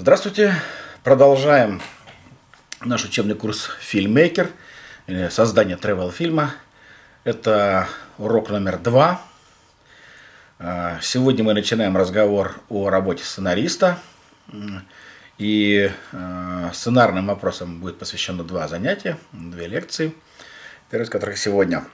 Здравствуйте! Продолжаем наш учебный курс «Фильммейкер», создание тревел-фильма. Это урок номер 2. Сегодня мы начинаем разговор о работе сценариста. И сценарным вопросам будет посвящено 2 занятия, 2 лекции, первая из которых сегодня.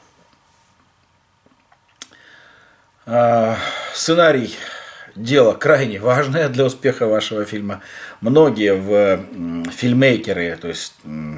Сценарий – дело крайне важное для успеха вашего фильма. Многие фильммейкеры, то есть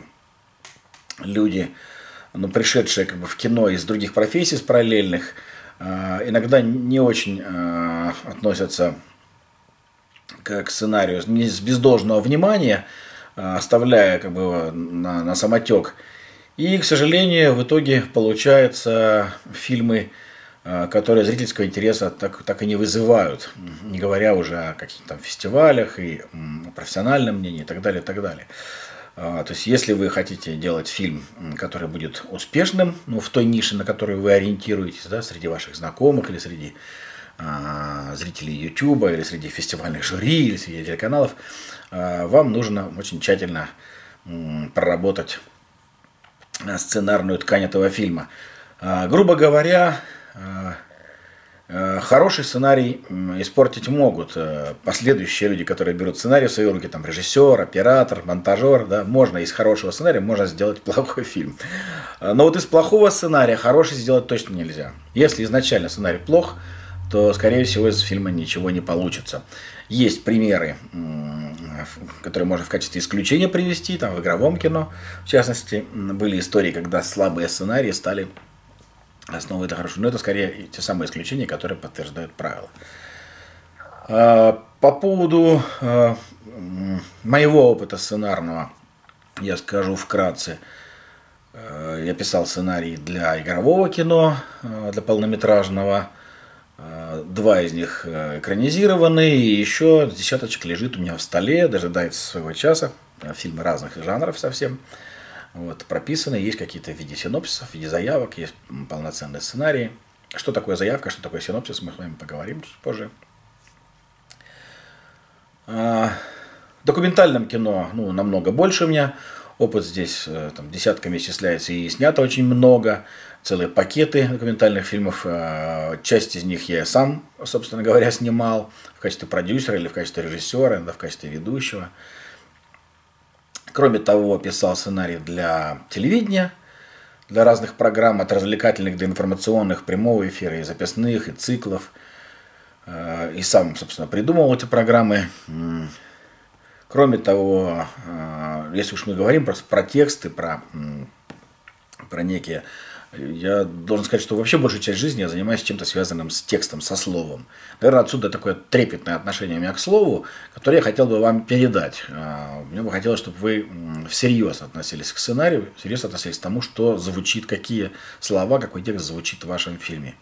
люди, пришедшие в кино из других профессий, с параллельных, иногда не очень относятся к сценарию без должного внимания, оставляя на самотек. И, к сожалению, в итоге получаются фильмы, которые зрительского интереса так и не вызывают, не говоря уже о каких-то там фестивалях и профессиональном мнении и так далее, и так далее. То есть, если вы хотите делать фильм, который будет успешным, в той нише, на которую вы ориентируетесь, да, среди ваших знакомых или среди зрителей YouTube, или среди фестивальных жюри, или среди телеканалов, вам нужно очень тщательно проработать сценарную ткань этого фильма. Грубо говоря, хороший сценарий испортить могут последующие люди, которые берут сценарий в свои руки, там режиссер, оператор, монтажер, да, можно из хорошего сценария можно сделать плохой фильм. Но вот из плохого сценария хороший сделать точно нельзя. Если изначально сценарий плох, то, скорее всего, из фильма ничего не получится. Есть примеры, которые можно в качестве исключения привести, там в игровом кино, в частности, были истории, когда слабые сценарии стали основой для хорошего. Но это скорее те самые исключения, которые подтверждают правила. По поводу моего опыта сценарного я скажу вкратце. Я писал сценарий для игрового кино, для полнометражного. 2 из них экранизированы, и еще десяточек лежит у меня в столе, дожидается своего часа. Фильмы разных жанров совсем. Прописаны, есть какие-то в виде синопсисов, в виде заявок, есть полноценные сценарии. Что такое заявка, что такое синопсис, мы с вами поговорим чуть позже. В документальном кино намного больше у меня опыт здесь, десятками исчисляется, и снято очень много, целые пакеты документальных фильмов. Часть из них я сам, собственно говоря, снимал в качестве продюсера или в качестве режиссера, в качестве ведущего. Кроме того, писал сценарий для телевидения, для разных программ, от развлекательных до информационных, прямого эфира, и записных, и циклов. И сам, собственно, придумал эти программы. Кроме того, если уж мы говорим просто про тексты, про некие... Я должен сказать, что вообще большую часть жизни я занимаюсь чем-то связанным с текстом, со словом. Наверное, отсюда такое трепетное отношение у меня к слову, которое я хотел бы вам передать. Мне бы хотелось, чтобы вы всерьез относились к сценарию, всерьез относились к тому, что звучит, какие слова, какой текст звучит в вашем фильме.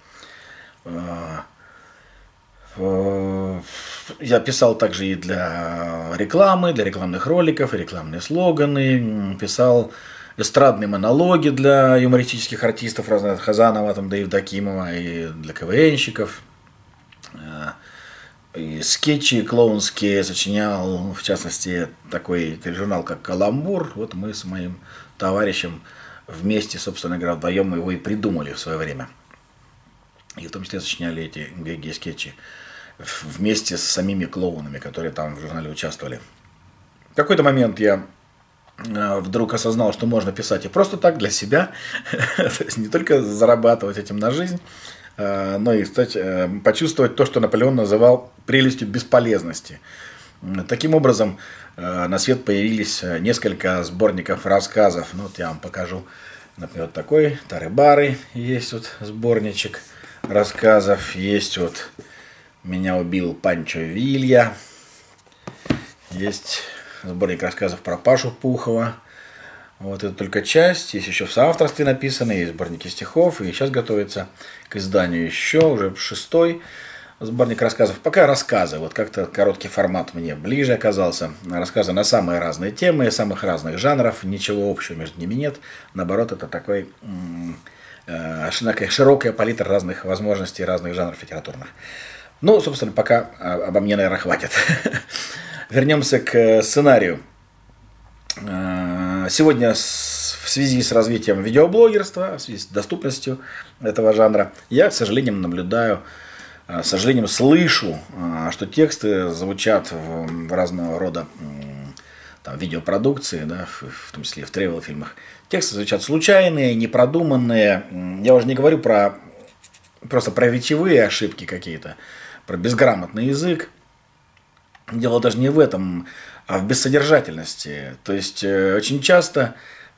Я писал также и для рекламы, для рекламных роликов, и рекламные слоганы, писал эстрадные монологи для юмористических артистов разных, Хазанова, да Евдокимова, и для КВНщиков. И скетчи клоунские сочинял, в частности, такой тележурнал, как «Каламбур». Мы с моим товарищем вместе, собственно говоря, вдвоем его и придумали в свое время. И в том числе сочиняли эти ГГ-скетчи вместе с самими клоунами, которые там в журнале участвовали. В какой-то момент я вдруг осознал, что можно писать и просто так, для себя, то есть не только зарабатывать этим на жизнь, но и, кстати, почувствовать то, что Наполеон называл прелестью бесполезности. Таким образом, на свет появились несколько сборников рассказов. Я вам покажу, например, такой «Тары-бары», есть сборничек рассказов, есть «Меня убил Панчо Вилья», есть сборник рассказов про Пашу Пухова. Это только часть. Есть еще в соавторстве написаны, есть сборники стихов. И сейчас готовится к изданию еще, уже 6-й сборник рассказов. Пока рассказы. Как-то короткий формат мне ближе оказался. Рассказы на самые разные темы, самых разных жанров. Ничего общего между ними нет. Наоборот, это такой широкая палитра разных возможностей, разных жанров литературных. Собственно, пока обо мне, наверное, хватит. вернемся к сценарию. Сегодня в связи с развитием видеоблогерства, в связи с доступностью этого жанра, я, к сожалению, наблюдаю, с сожалением слышу, что тексты звучат в разного рода там, видеопродукции, да, в том числе и в тревел-фильмах. Тексты звучат случайные, непродуманные. Я уже не говорю просто про речевые ошибки какие-то, про безграмотный язык. Дело даже не в этом, а в бессодержательности. То есть очень часто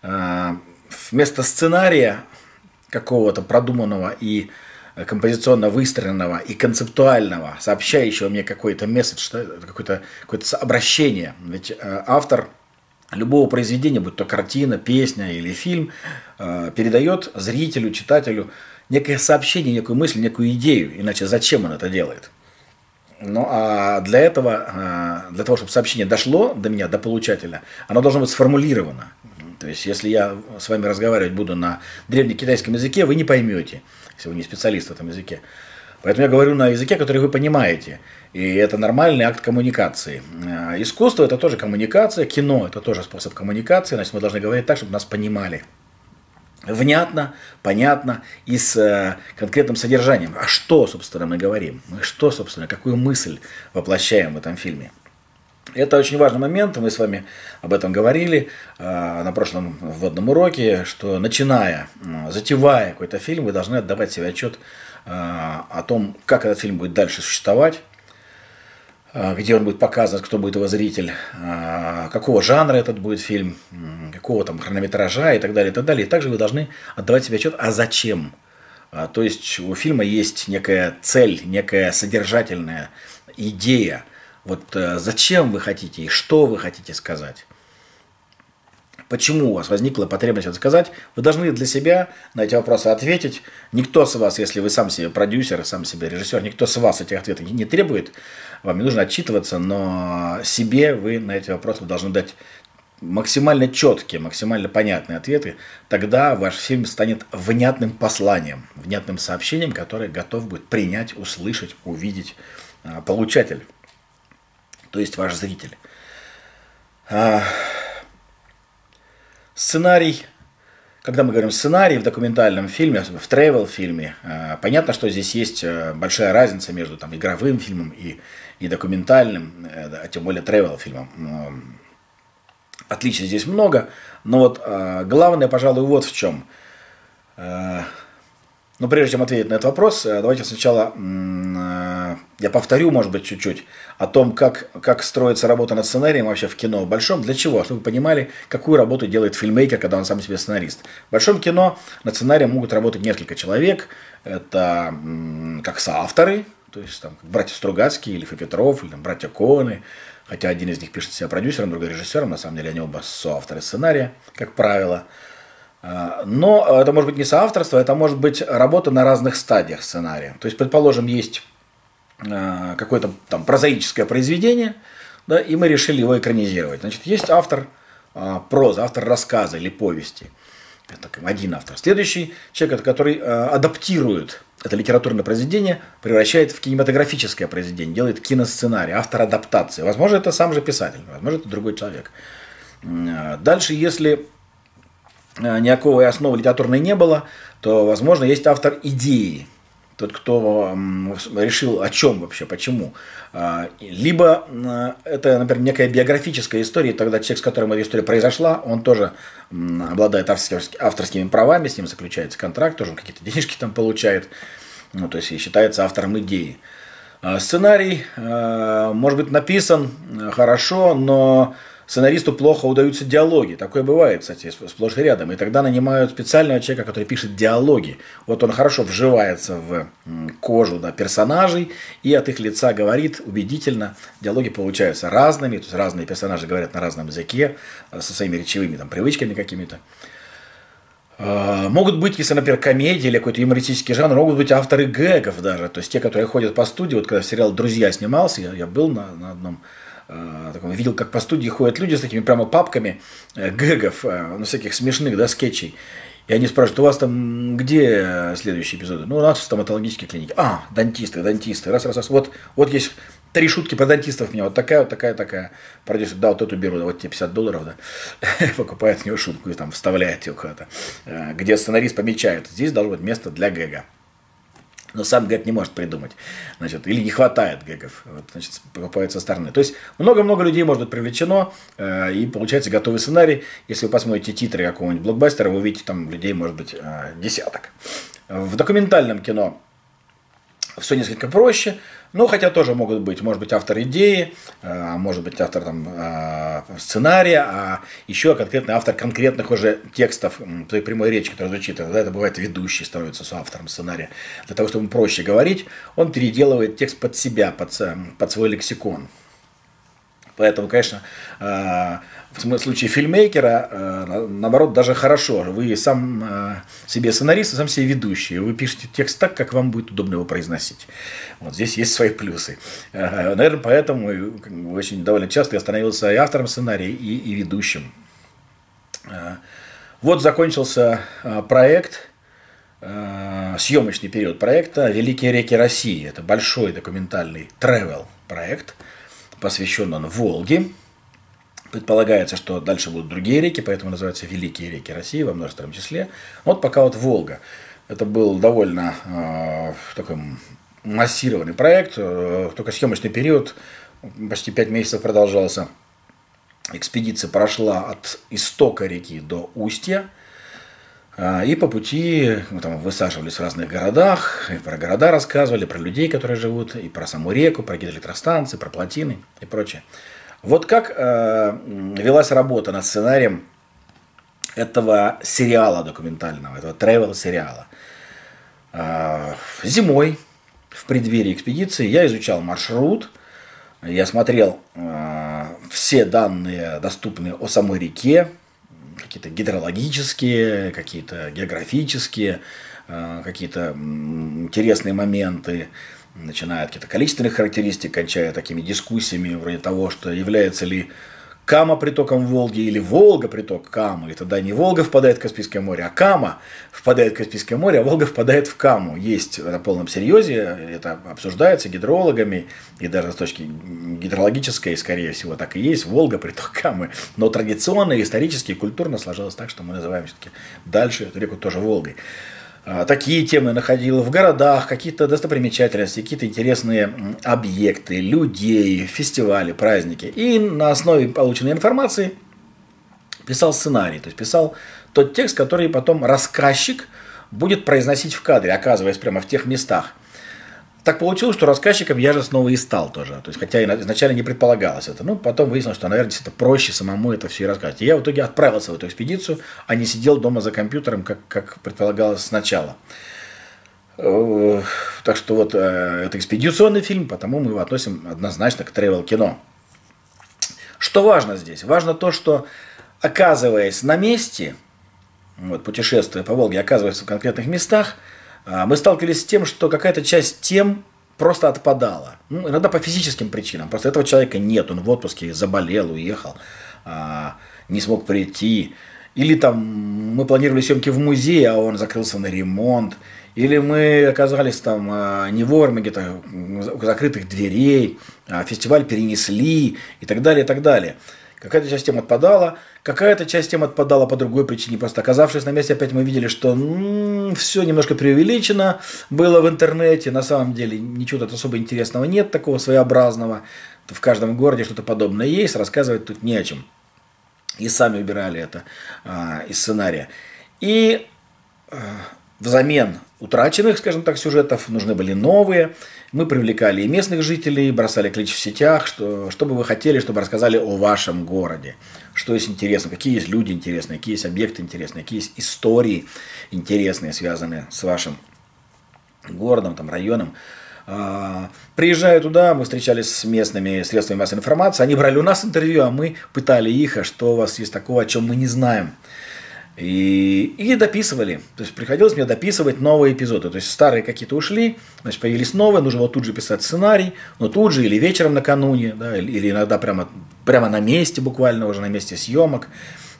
вместо сценария какого-то продуманного и композиционно выстроенного и концептуального, сообщающего мне какой-то месседж, какое-то обращение. Ведь автор любого произведения, будь то картина, песня или фильм, передает зрителю, читателю некое сообщение, некую мысль, некую идею. Иначе зачем он это делает? Ну, а для того, чтобы сообщение дошло до меня, до получателя, оно должно быть сформулировано. То есть, если я с вами разговаривать буду на древнекитайском языке, вы не поймете, если вы не специалист в этом языке. Поэтому я говорю на языке, который вы понимаете. И это нормальный акт коммуникации. Искусство – это тоже коммуникация, кино – это тоже способ коммуникации. Значит, мы должны говорить так, чтобы нас понимали. Внятно, понятно и с конкретным содержанием. А что, собственно, мы говорим? Что, собственно, какую мысль воплощаем в этом фильме? Это очень важный момент, мы с вами об этом говорили на прошлом вводном уроке, что затевая какой-то фильм, вы должны отдавать себе отчет о том, как этот фильм будет дальше существовать, где он будет показан, кто будет его зритель, какого жанра этот будет фильм, какого там хронометража и так далее, и так далее. И также вы должны отдавать себе отчет, а зачем? То есть у фильма есть некая цель, некая содержательная идея. Вот зачем вы хотите и что вы хотите сказать? Почему у вас возникла потребность это сказать? Вы должны для себя на эти вопросы ответить. Никто с вас, если вы сам себе продюсер, сам себе режиссер, никто с вас этих ответов не требует. Вам не нужно отчитываться, но себе вы на эти вопросы должны дать максимально четкие, максимально понятные ответы. Тогда ваш фильм станет внятным посланием, внятным сообщением, которое готов будет принять, услышать, увидеть получатель. То есть ваш зритель. Сценарий, когда мы говорим сценарий в документальном фильме, в тревел-фильме, понятно, что здесь есть большая разница между там, игровым фильмом и документальным, а тем более тревел-фильмом. Отличий здесь много, но вот главное, пожалуй, вот в чем. Но прежде чем ответить на этот вопрос, давайте сначала я повторю, может быть, чуть-чуть о том, как строится работа над сценарием вообще в кино. В большом для чего? Чтобы вы понимали, какую работу делает фильммейкер, когда он сам себе сценарист. В большом кино над сценарием могут работать несколько человек. Это как соавторы, то есть там, братья Стругацкие, или Ильф и Петров, или там, братья Коэны. Хотя один из них пишет себя продюсером, другой режиссером. На самом деле они оба соавторы сценария, как правило. Но это может быть не соавторство, это может быть работа на разных стадиях сценария. То есть, предположим, есть какое-то там прозаическое произведение, да, и мы решили его экранизировать. Значит, есть автор прозы, автор рассказа или повести. Это один автор. Следующий человек, это который адаптирует это литературное произведение, превращает в кинематографическое произведение, делает киносценарий, автор адаптации. Возможно, это сам же писатель, возможно, это другой человек. Дальше, если никакой основы литературной не было, то, возможно, есть автор идеи. Тот, кто решил о чем вообще, почему. Либо это, например, некая биографическая история, и тогда человек, с которым эта история произошла, он тоже обладает авторскими правами, с ним заключается контракт, тоже он какие-то денежки там получает, ну, то есть и считается автором идеи. Сценарий может быть написан хорошо, но сценаристу плохо удаются диалоги. Такое бывает, кстати, сплошь и рядом. И тогда нанимают специального человека, который пишет диалоги. Вот он хорошо вживается в кожу, да, персонажей и от их лица говорит убедительно. Диалоги получаются разными, то есть разные персонажи говорят на разном языке, со своими речевыми там, привычками какими-то. Могут быть, если, например, комедия или какой-то юмористический жанр, могут быть авторы гэгов даже. То есть те, которые ходят по студии. Вот когда сериал «Друзья» снимался, я был на одном таком, видел, как по студии ходят люди с такими прямо папками гэгов, ну, всяких смешных, да, скетчей. И они спрашивают, у вас там где следующие эпизоды? Ну, у нас в стоматологической клинике. Дантисты. Раз. Вот есть 3 шутки про дантистов мне вот такая, такая. Продюсер, да, вот эту беру, да, вот тебе $50, да. Покупает в него шутку и там вставляет ее куда-то. Где сценарист помечает, здесь должно быть место для гэга. Но сам гэг не может придумать. Значит, или не хватает гэгов. Вот, значит, покупают со стороны. То есть много-много людей может быть привлечено, и получается готовый сценарий. Если вы посмотрите титры какого-нибудь блокбастера, вы увидите, там людей может быть десяток. В документальном кино все несколько проще, но хотя тоже может быть автор идеи, может быть автор там, сценария, а еще конкретный автор конкретных уже текстов той прямой речи, которую звучит. Тогда это бывает ведущий становится соавтором сценария. Для того, чтобы ему проще говорить, он переделывает текст под себя, под свой лексикон. Поэтому, конечно, в случае фильммейкера, наоборот, даже хорошо. Вы сам себе сценарист, сам себе ведущий. Вы пишете текст так, как вам будет удобно его произносить. Вот здесь есть свои плюсы. Наверное, поэтому очень довольно часто я становился и автором сценария, и ведущим. Вот закончился проект, съемочный период проекта «Великие реки России». Это большой документальный travel проект. Посвящен он Волге. Предполагается, что дальше будут другие реки, поэтому называются Великие реки России во множественном числе. Вот пока вот Волга. Это был довольно такой массированный проект. Только съемочный период почти 5 месяцев продолжался. Экспедиция прошла от истока реки до устья. И по пути мы там высаживались в разных городах, и про города рассказывали, про людей, которые живут, и про саму реку, про гидроэлектростанции, про плотины и прочее. Вот как велась работа над сценарием этого сериала документального, этого travel-сериала. Зимой, в преддверии экспедиции, я изучал маршрут, я смотрел все данные, доступные о самой реке, какие-то гидрологические, какие-то географические, какие-то интересные моменты, начиная от каких-то количественных характеристик, кончая такими дискуссиями вроде того, что является ли Кама притоком Волги или Волга приток Камы, и тогда не Волга впадает в Каспийское море, а Кама впадает в Каспийское море, а Волга впадает в Каму. Есть на полном серьезе, это обсуждается гидрологами, и даже с точки гидрологической, скорее всего, так и есть, Волга приток Камы. Но традиционно, исторически и культурно сложилось так, что мы называем все-таки дальше эту реку тоже Волгой. Такие темы находил в городах, какие-то достопримечательности, какие-то интересные объекты, людей, фестивали, праздники. И на основе полученной информации писал сценарий, то есть писал тот текст, который потом рассказчик будет произносить в кадре, оказываясь прямо в тех местах. Так получилось, что рассказчиком я же снова и стал тоже. То есть, хотя изначально не предполагалось это. Но потом выяснилось, что, наверное, это проще самому это все и рассказать. И я в итоге отправился в эту экспедицию, а не сидел дома за компьютером, как предполагалось сначала. Так что вот это экспедиционный фильм, потому мы его относим однозначно к тревел-кино. Что важно здесь? Важно то, что, оказываясь на месте, вот, путешествуя по Волге, оказываясь в конкретных местах, мы сталкивались с тем, что какая-то часть тем просто отпадала. Ну, иногда по физическим причинам. Просто этого человека нет, он в отпуске, заболел, уехал, не смог прийти. Или там мы планировали съемки в музее, а он закрылся на ремонт. Или мы оказались там не вовремя, где-то у закрытых дверей, фестиваль перенесли и так далее, и так далее. Какая-то часть тем отпадала, какая-то часть тем отпадала по другой причине. Просто оказавшись на месте, опять мы видели, что все немножко преувеличено было в интернете. На самом деле ничего тут особо интересного нет, такого своеобразного. В каждом городе что-то подобное есть, рассказывать тут не о чем. И сами убирали это из сценария. И взамен утраченных, скажем так, сюжетов нужны были новые. Мы привлекали и местных жителей, бросали клич в сетях, что бы вы хотели, чтобы рассказали о вашем городе. Что есть интересно, какие есть люди интересные, какие есть объекты интересные, какие есть истории интересные, связанные с вашим городом, там, районом. Приезжая туда, мы встречались с местными средствами массовой информации, они брали у нас интервью, а мы пытали их, а что у вас есть такого, о чем мы не знаем. И дописывали. То есть приходилось мне дописывать новые эпизоды. То есть старые какие-то ушли, значит, появились новые, нужно было тут же писать сценарий, но тут же или вечером накануне, да, или иногда прямо на месте, буквально уже на месте съемок.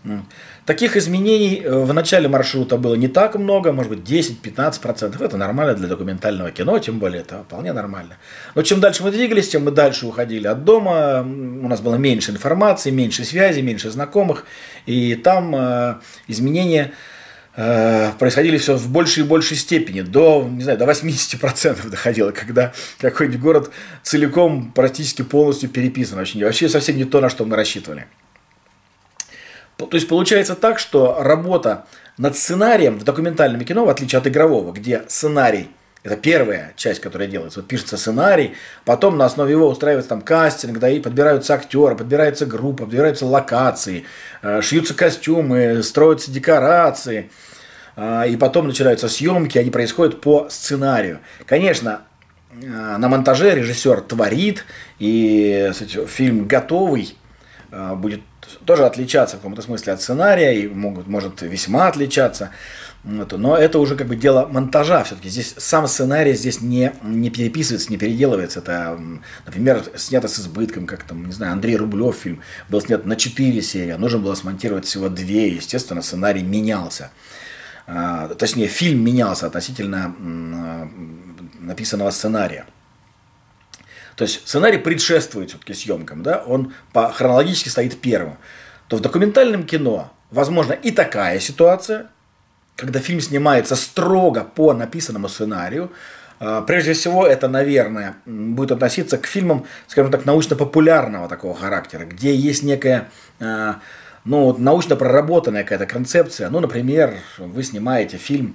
Таких изменений в начале маршрута было не так много, может быть 10-15%. Это нормально для документального кино, тем более это вполне нормально. Но чем дальше мы двигались, тем мы дальше уходили от дома, у нас было меньше информации, меньше связи, меньше знакомых, и там изменения происходили все в большей и большей степени, до 80% доходило, когда какой-нибудь город целиком практически полностью переписан. Вообще совсем не то, на что мы рассчитывали. То есть получается так, что работа над сценарием в документальном кино, в отличие от игрового, где сценарий – это первая часть, которая делается. Вот пишется сценарий, потом на основе его устраивается там кастинг, да, и подбираются актеры, подбирается группа, подбираются локации, шьются костюмы, строятся декорации, и потом начинаются съемки, они происходят по сценарию. Конечно, на монтаже режиссер творит, и фильм готовый будет тоже отличаться в каком-то смысле от сценария, и может весьма отличаться. Но это уже как бы дело монтажа. Все-таки здесь сам сценарий здесь не переписывается, не переделывается. Это, например, снято с избытком, как там, не знаю, Андрей Рублев фильм был снят на 4 серии, а нужно было смонтировать всего 2. Естественно, сценарий менялся. Точнее, фильм менялся относительно написанного сценария. То есть сценарий предшествует все-таки съемкам, да? Он хронологически стоит первым. То в документальном кино возможно и такая ситуация, когда фильм снимается строго по написанному сценарию. Прежде всего, это, наверное, будет относиться к фильмам, скажем так, научно-популярного такого характера, где есть некая научно проработанная какая-то концепция. Ну, например, вы снимаете фильм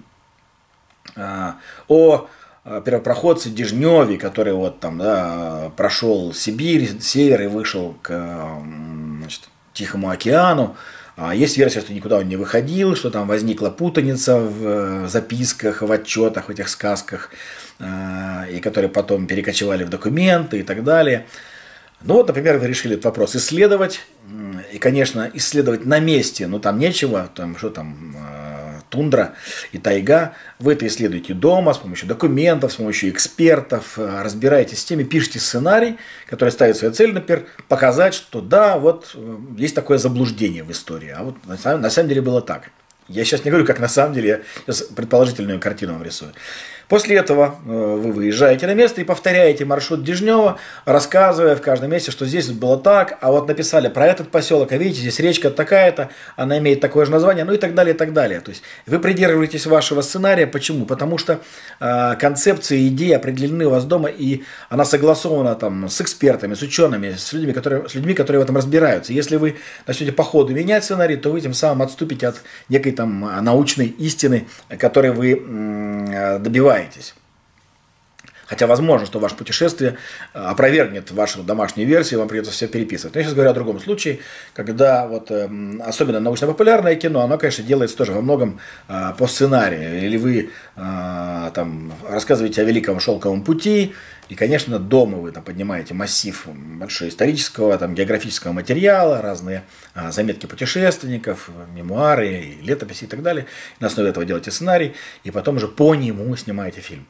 о первопроходце Дежневе, который вот там, да, прошел Сибирь, север и вышел к Тихому океану. Есть версия, что никуда он не выходил, что там возникла путаница в записках, в отчетах, в этих сказках, и которые потом перекочевали в документы и так далее. Ну вот, например, вы решили этот вопрос исследовать, и, конечно, исследовать на месте, но там нечего, там что там, тундра и тайга, вы это исследуете дома с помощью документов, с помощью экспертов, разбираетесь с теми, пишете сценарий, который ставит свою цель, например, показать, что да, вот есть такое заблуждение в истории, а вот на самом деле было так. Я сейчас не говорю, как на самом деле, я сейчас предположительную картину вам рисую. После этого вы выезжаете на место и повторяете маршрут Дежнева, рассказывая в каждом месте, что здесь было так, а вот написали про этот поселок, а видите, здесь речка такая-то, она имеет такое же название, ну и так далее, и так далее. То есть вы придерживаетесь вашего сценария. Почему? Потому что концепции, идеи определены у вас дома, и она согласована там с экспертами, с учеными, с людьми, которые в этом разбираются. Если вы начнете по ходу менять сценарий, то вы тем самым отступите от некой там научной истины, которой вы добиваетесь. Хотя возможно, что ваше путешествие опровергнет вашу домашнюю версию, вам придется все переписывать. Но я сейчас говорю о другом случае, когда вот, особенно научно-популярное кино, оно, конечно, делается тоже во многом по сценарию. Или вы там рассказываете о Великом Шелковом пути, и, конечно, дома вы там поднимаете массив большой исторического, там, географического материала, разные заметки путешественников, мемуары, летописи и так далее. И на основе этого делаете сценарий, и потом уже по нему снимаете фильм.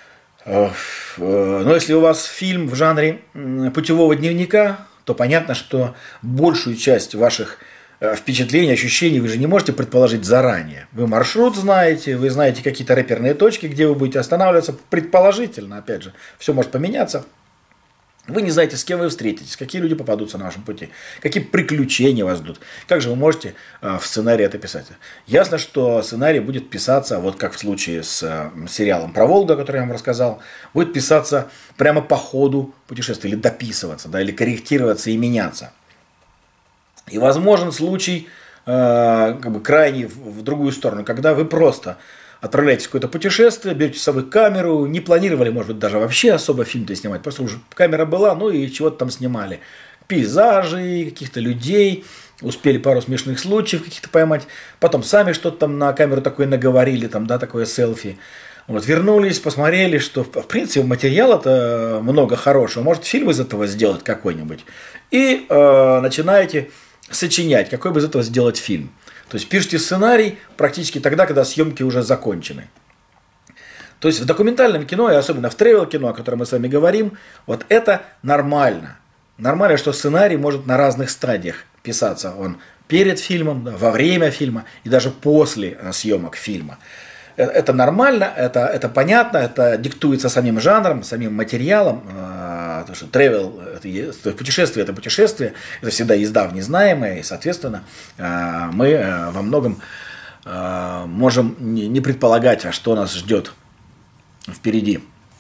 Но если у вас фильм в жанре путевого дневника, то понятно, что большую часть ваших впечатлений, ощущений вы же не можете предположить заранее. Вы маршрут знаете, вы знаете какие-то реперные точки, где вы будете останавливаться, предположительно, опять же, все может поменяться. Вы не знаете, с кем вы встретитесь, какие люди попадутся на вашем пути, какие приключения вас ждут. Как же вы можете в сценарии это писать? Ясно, что сценарий будет писаться, вот как в случае с сериалом про Волгу, который я вам рассказал, будет писаться прямо по ходу путешествия, или дописываться, да, или корректироваться и меняться. И возможен случай как бы крайний в другую сторону, когда вы просто отправляетесь в какое-то путешествие, берете с собой камеру, не планировали, может быть, даже вообще особо фильм-то снимать, просто уже камера была, ну и чего-то там снимали. Пейзажи, каких-то людей, успели пару смешных случаев каких-то поймать, потом сами что-то там на камеру такое наговорили, там, да, такое селфи. Вот, вернулись, посмотрели, что, в принципе, материала-то много хорошего, может, фильм из этого сделать какой-нибудь. И начинаете сочинять, какой бы из этого сделать фильм. То есть пишите сценарий практически тогда, когда съемки уже закончены. То есть в документальном кино, и особенно в тревел-кино, о котором мы с вами говорим, вот это нормально. Нормально, что сценарий может на разных стадиях писаться. Он перед фильмом, да, во время фильма и даже после съемок фильма. Это нормально, это понятно, это диктуется самим жанром, самим материалом. Потому что travel, это путешествие, это всегда езда в незнаемое, и, соответственно, мы во многом можем не предполагать, а что нас ждет впереди.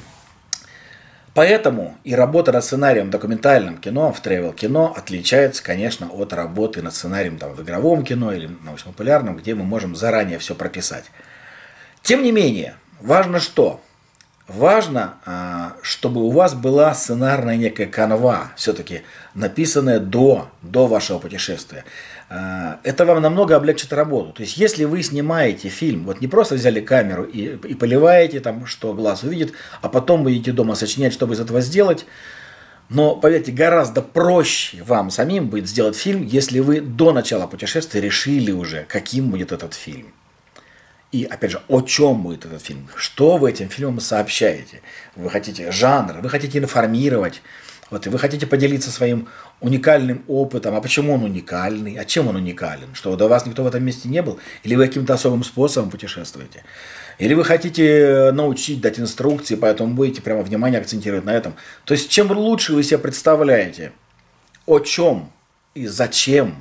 Поэтому и работа над сценарием в документальном кино, в travel-кино отличается, конечно, от работы над сценарием там, в игровом кино или научно-популярном, где мы можем заранее все прописать. Тем не менее, важно что? Важно, чтобы у вас была сценарная некая канва, все-таки написанная до вашего путешествия. Это вам намного облегчит работу. То есть, если вы снимаете фильм, вот не просто взяли камеру и поливаете, там, что глаз увидит, а потом будете дома сочинять, чтобы из этого сделать, но, поверьте, гораздо проще вам самим будет сделать фильм, если вы до начала путешествия решили уже, каким будет этот фильм. И, опять же, о чем будет этот фильм? Что вы этим фильмом сообщаете? Вы хотите жанр, вы хотите информировать, вот, и вы хотите поделиться своим уникальным опытом. А почему он уникальный? А чем он уникален? Что до вас никто в этом месте не был? Или вы каким-то особым способом путешествуете? Или вы хотите научить, дать инструкции, поэтому будете прямо внимание акцентировать на этом? То есть, чем лучше вы себе представляете, о чем и зачем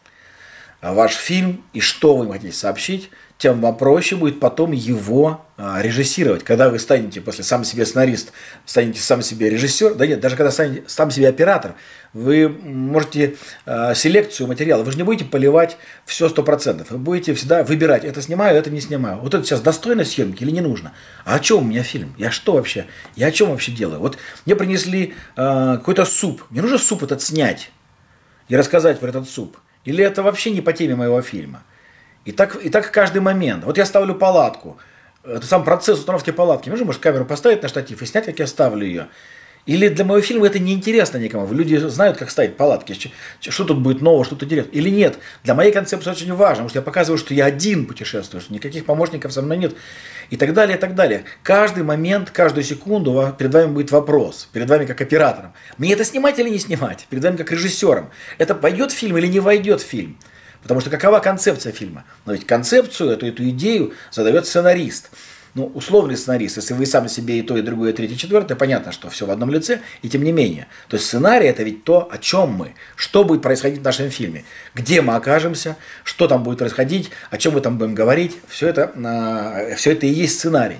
ваш фильм, и что вы хотите сообщить, тем вам проще будет потом его режиссировать. Когда вы станете после сам себе сценарист, станете сам себе режиссер, да нет, даже когда станете сам себе оператор, вы можете селекцию материала, вы же не будете поливать все 100%, вы будете всегда выбирать, это снимаю, это не снимаю. Вот это сейчас достойно съемки или не нужно? А о чем у меня фильм? Я что вообще? Я о чем вообще делаю? Вот мне принесли какой-то суп, мне нужно суп этот снять и рассказать про этот суп. Или это вообще не по теме моего фильма? И так каждый момент. Вот я ставлю палатку. Это сам процесс установки палатки. Можно, может, камеру поставить на штатив и снять, как я ставлю ее. Или для моего фильма это неинтересно никому. Люди знают, как ставить палатки. Что тут будет нового, что тут интересно. Или нет. Для моей концепции очень важно. Потому что я показываю, что я один путешествую, что никаких помощников со мной нет. И так далее, и так далее. Каждый момент, каждую секунду перед вами будет вопрос. Перед вами как оператором. Мне это снимать или не снимать? Перед вами как режиссером. Это войдет в фильм или не войдет в фильм? Потому что какова концепция фильма? Но ведь концепцию, эту идею задает сценарист. Ну, условный сценарист, если вы сами себе и то, и другое, и третье, и четвертое, понятно, что все в одном лице, и тем не менее. То есть сценарий – это ведь то, о чем мы, что будет происходить в нашем фильме, где мы окажемся, что там будет происходить, о чем мы там будем говорить, все это и есть сценарий.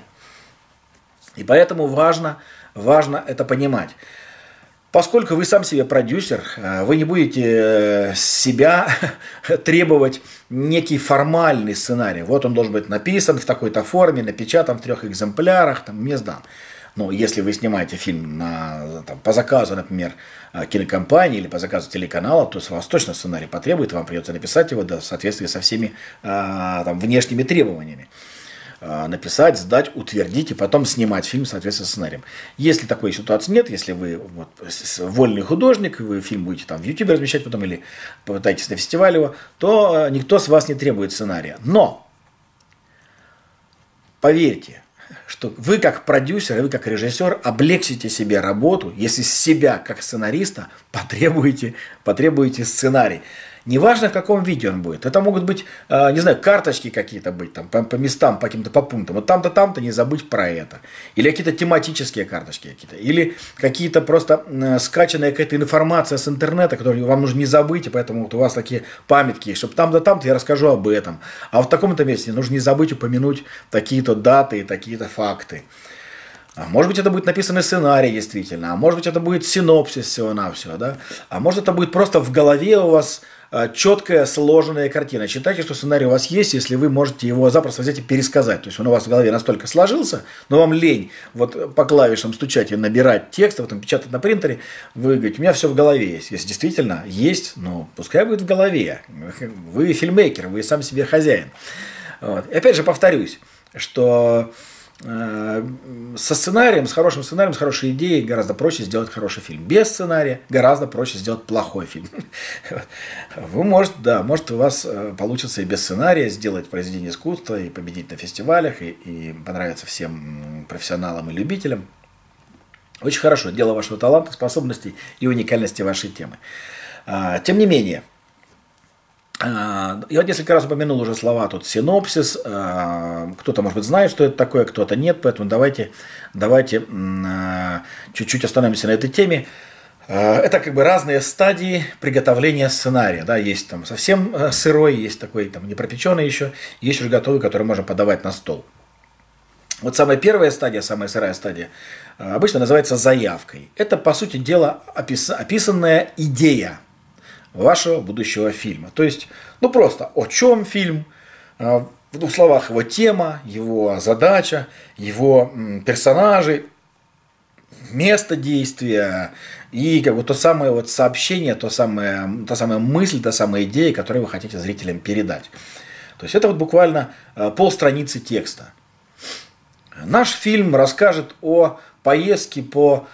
И поэтому важно это понимать. Поскольку вы сам себе продюсер, вы не будете себя требовать некий формальный сценарий. Вот он должен быть написан в такой-то форме, напечатан в 3 экземплярах, там, мест. Но если вы снимаете фильм по заказу, например, кинокомпании или по заказу телеканала, то с вас точно сценарий потребует, вам придется написать его в соответствии со всеми внешними требованиями. Написать, сдать, утвердить и потом снимать фильм в соответствии с сценарием. Если такой ситуации нет, если вы вольный художник, вы фильм будете там в YouTube размещать потом или попытаетесь на фестивале его, то никто с вас не требует сценария. Но поверьте, что вы как продюсер, вы как режиссер облегчите себе работу, если с себя как сценариста потребуете сценарий. Неважно, в каком виде он будет. Это могут быть, не знаю, карточки какие-то быть, там, по местам, по каким-то по пунктам. Вот там-то не забудь про это. Или какие-то тематические карточки какие-то. Или какие-то просто скачанная какая-то информация с интернета, которую вам нужно не забыть, и поэтому вот у вас такие памятки есть, чтобы там-то я расскажу об этом. А вот в таком-то месте нужно не забыть упомянуть такие-то даты и такие-то факты. А может быть, это будет написанный сценарий действительно, а может быть, это будет синопсис всего-навсего, да? А может, это будет просто в голове у вас четкая, сложенная картина. Считайте, что сценарий у вас есть, если вы можете его запросто взять и пересказать. То есть он у вас в голове настолько сложился, но вам лень вот по клавишам стучать и набирать текст, а потом печатать на принтере. Вы говорите, у меня все в голове есть. Если действительно есть, ну, пускай будет в голове. Вы фильммейкер, вы сам себе хозяин. Вот. И опять же повторюсь, что со сценарием, с хорошим сценарием, с хорошей идеей гораздо проще сделать хороший фильм. Без сценария гораздо проще сделать плохой фильм. Вы может у вас получится и без сценария сделать произведение искусства, и победить на фестивалях, и понравиться всем профессионалам и любителям. Очень хорошо. Дело вашего таланта, способностей и уникальности вашей темы. Тем не менее, Я вот несколько раз упомянул уже слова тут синопсис. Кто-то, может быть, знает, что это такое, кто-то нет, поэтому давайте чуть-чуть остановимся на этой теме. Это как бы разные стадии приготовления сценария. Да? Есть там совсем сырой, есть такой там непропеченный еще, есть уже готовый, который можно подавать на стол. Вот самая первая стадия, самая сырая стадия, обычно называется заявкой. Это, по сути дела, описанная идея вашего будущего фильма. То есть, ну просто о чем фильм, в двух словах его тема, его задача, его персонажи, место действия и как бы то самое вот сообщение, та самая мысль, та самая идея, которую вы хотите зрителям передать. То есть это вот буквально полстраницы текста. Наш фильм расскажет о поездке по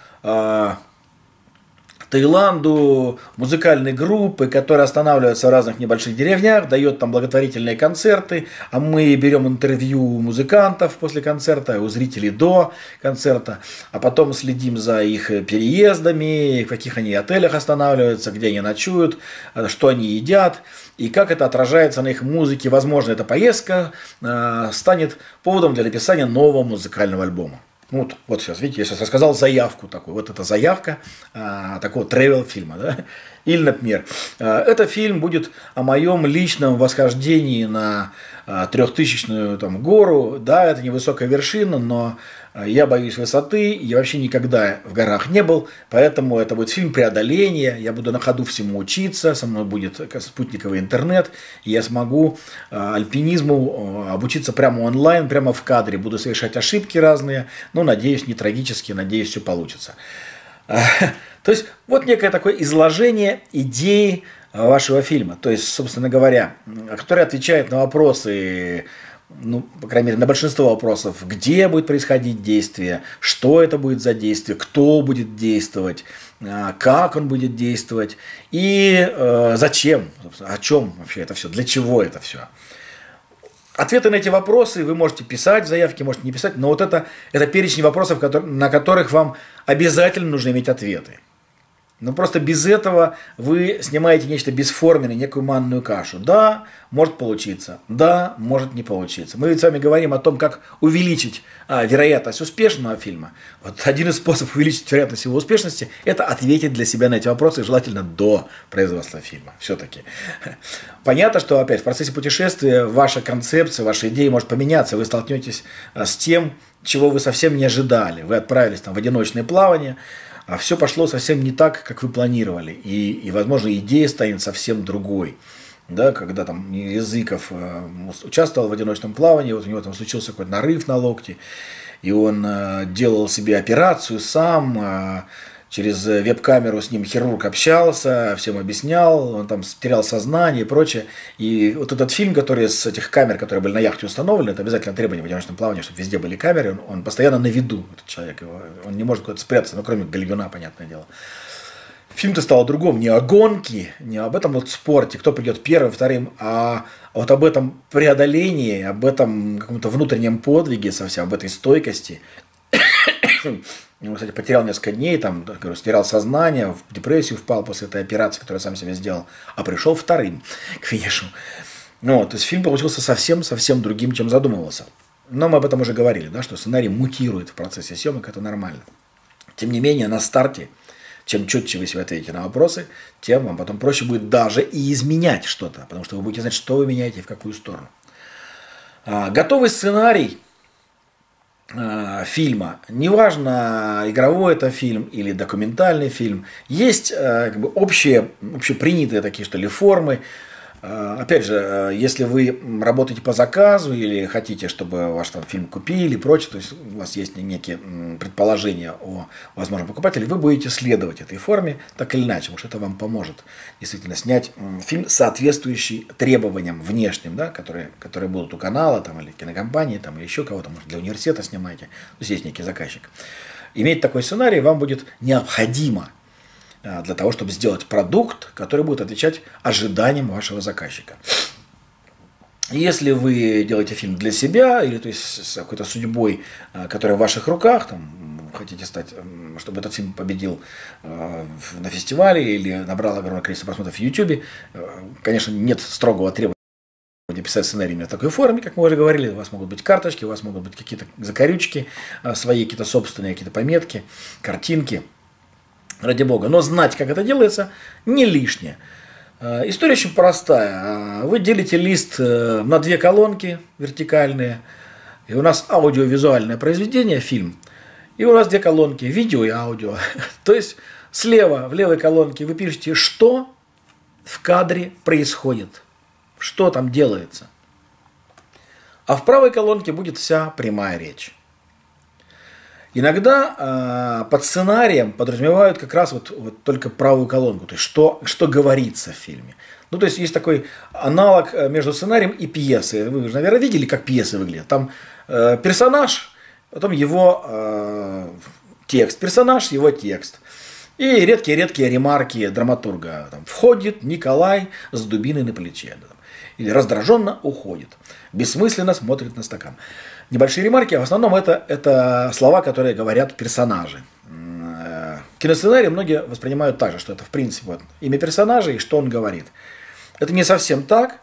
Таиланду музыкальной группы, которая останавливается в разных небольших деревнях, дает там благотворительные концерты, а мы берем интервью у музыкантов после концерта, у зрителей до концерта, а потом следим за их переездами, в каких они отелях останавливаются, где они ночуют, что они едят, и как это отражается на их музыке. Возможно, эта поездка станет поводом для написания нового музыкального альбома. Вот сейчас, видите, я сейчас рассказал заявку такую. Вот это заявка такого тревел-фильма. Да? Или, например, этот фильм будет о моем личном восхождении на 3000-ю там гору. Да, это невысокая вершина, но я боюсь высоты, я вообще никогда в горах не был, поэтому это будет фильм преодоления, я буду на ходу всему учиться, со мной будет спутниковый интернет, и я смогу альпинизму обучиться прямо онлайн, прямо в кадре, буду совершать ошибки разные, но надеюсь, не трагические, надеюсь, все получится. То есть, вот некое такое изложение идеи вашего фильма, то есть, собственно говоря, которое отвечает на вопросы, ну, по крайней мере, на большинство вопросов, где будет происходить действие, что это будет за действие, кто будет действовать, как он будет действовать и зачем, о чем вообще это все, для чего это все. Ответы на эти вопросы вы можете писать в заявке, можете не писать, но вот это перечень вопросов, на которых вам обязательно нужно иметь ответы. Но просто без этого вы снимаете нечто бесформенное, некую манную кашу. Да, может получиться, да, может не получиться. Мы ведь с вами говорим о том, как увеличить вероятность успешного фильма. Вот один из способов увеличить вероятность его успешности – это ответить для себя на эти вопросы, желательно до производства фильма. Все-таки. Понятно, что опять в процессе путешествия ваша концепция, ваша идея может поменяться. Вы столкнетесь с тем, чего вы совсем не ожидали. Вы отправились там в одиночное плавание, а все пошло совсем не так, как вы планировали. И возможно, идея станет совсем другой. Да, когда там Языков участвовал в одиночном плавании, вот у него там случился какой-то нарыв на локте, и он делал себе операцию сам, через веб-камеру с ним хирург общался, всем объяснял, он там терял сознание и прочее. И вот этот фильм, который с этих камер, которые были на яхте установлены, это обязательно требование в одиночном плавании, чтобы везде были камеры, он постоянно на виду, этот человек, он не может куда-то спрятаться, ну, кроме гальюна, понятное дело. Фильм-то стал о другом, не о гонке, не об этом вот спорте, кто придет первым, вторым, а вот об этом преодолении, об этом каком-то внутреннем подвиге совсем, об этой стойкости. Он, кстати, потерял несколько дней, там, говорю, потерял сознание, в депрессию впал после этой операции, которую я сам себе сделал, а пришел вторым к финишу. Ну, то есть фильм получился совсем другим, чем задумывался. Но мы об этом уже говорили, да, что сценарий мутирует в процессе съемок, это нормально. Тем не менее, на старте, чем четче вы себе ответите на вопросы, тем вам потом проще будет даже и изменять что-то, потому что вы будете знать, что вы меняете и в какую сторону. Готовый сценарий фильма, неважно, игровой это фильм или документальный фильм, есть как бы общепринятые такие, что ли, формы. Опять же, если вы работаете по заказу или хотите, чтобы ваш там фильм купили и прочее, то есть у вас есть некие предположения о возможном покупателе, вы будете следовать этой форме так или иначе, потому что это вам поможет действительно снять фильм, соответствующий требованиям внешним, да, которые будут у канала там, или кинокомпании там, или еще кого-то, может, для университета снимаете, то есть есть некий заказчик. Иметь такой сценарий вам будет необходимо для того, чтобы сделать продукт, который будет отвечать ожиданиям вашего заказчика. Если вы делаете фильм для себя, или то есть с какой-то судьбой, которая в ваших руках, там, хотите стать, чтобы этот фильм победил на фестивале или набрал огромное количество просмотров в YouTube, конечно, нет строгого требования писать сценарий в такой форме, как мы уже говорили. У вас могут быть карточки, у вас могут быть какие-то закорючки, свои какие-то собственные какие-то пометки, картинки. Ради бога. Но знать, как это делается, не лишнее. История очень простая. Вы делите лист на две колонки вертикальные. И у нас аудиовизуальное произведение, фильм. И у нас две колонки, видео и аудио. То есть слева, в левой колонке вы пишете, что в кадре происходит. Что там делается. А в правой колонке будет вся прямая речь. Иногда под сценарием подразумевают как раз вот только правую колонку, то есть что говорится в фильме. Ну, то есть есть такой аналог между сценарием и пьесой. Вы же, наверное, видели, как пьесы выглядят. Там персонаж, потом его текст, персонаж, его текст. И редкие ремарки драматурга. Там, входит Николай с дубиной на плече. Или раздраженно уходит. Бессмысленно смотрит на стакан. Небольшие ремарки, а в основном это слова, которые говорят персонажи. Киносценарий многие воспринимают так же, что это в принципе вот, имя персонажа и что он говорит. Это не совсем так,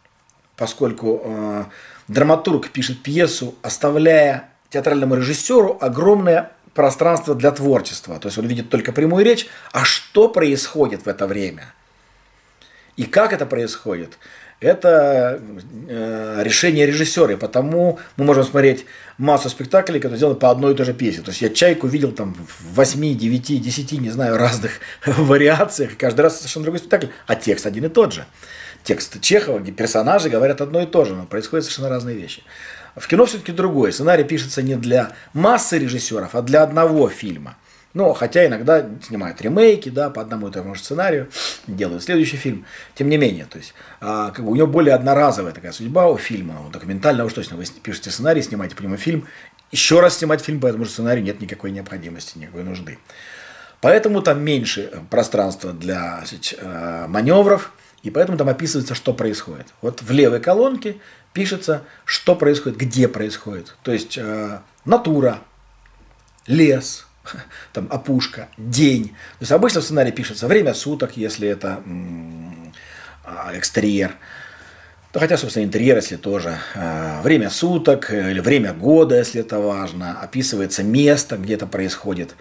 поскольку драматург пишет пьесу, оставляя театральному режиссеру огромное пространство для творчества. То есть он видит только прямую речь, а что происходит в это время? И как это происходит? Это решение режиссера, и потому мы можем смотреть массу спектаклей, которые сделаны по одной и той же пьесе. То есть я «Чайку» видел там в 8, 9, 10, не знаю, разных вариациях, и каждый раз совершенно другой спектакль, а текст один и тот же. Текст Чехова, где персонажи говорят одно и то же, но происходят совершенно разные вещи. В кино все-таки другой. Сценарий пишется не для массы режиссеров, а для одного фильма. Ну, хотя иногда снимают ремейки, да, по одному и тому же сценарию, делают следующий фильм. Тем не менее, то есть, как бы у него более одноразовая такая судьба у фильма, у документального уж точно. Вы пишете сценарий, снимаете по нему фильм, еще раз снимать фильм по этому же сценарию нет никакой необходимости, никакой нужды. Поэтому там меньше пространства для маневров, и поэтому там описывается, что происходит. Вот в левой колонке пишется, что происходит, где происходит. То есть, натура, лес, там опушка, день. То есть обычно в сценарии пишется время суток, если это экстерьер. Ну, хотя, собственно, интерьер, если тоже. Время суток или время года, если это важно. Описывается место, где это происходит.